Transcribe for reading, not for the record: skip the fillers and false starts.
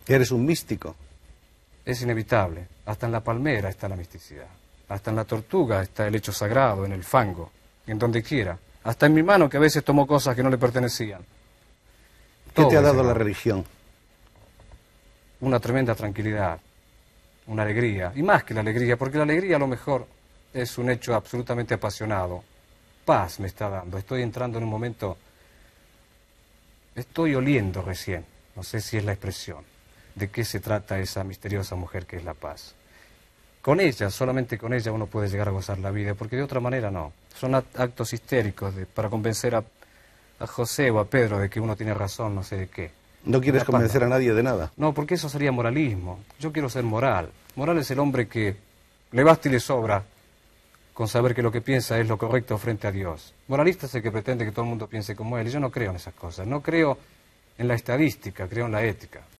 Que eres un místico. Es inevitable. Hasta en la palmera está la misticidad. Hasta en la tortuga está el hecho sagrado, en el fango, en donde quiera. Hasta en mi mano, que a veces tomó cosas que no le pertenecían. ¿Qué te ha Todo dado es la amor. religión? Una tremenda tranquilidad, una alegría, y más que la alegría, porque la alegría a lo mejor es un hecho absolutamente apasionado. Paz me está dando, estoy entrando en un momento, estoy oliendo recién, no sé si es la expresión, de qué se trata esa misteriosa mujer que es la paz. Con ella, solamente con ella uno puede llegar a gozar la vida, porque de otra manera no. Son actos histéricos para convencer a José o a Pedro de que uno tiene razón, no sé de qué. ¿No quieres convencer a nadie de nada? No, porque eso sería moralismo. Yo quiero ser moral. Moral es el hombre que le basta y le sobra con saber que lo que piensa es lo correcto frente a Dios. Moralista es el que pretende que todo el mundo piense como él, y yo no creo en esas cosas. No creo en la estadística, creo en la ética.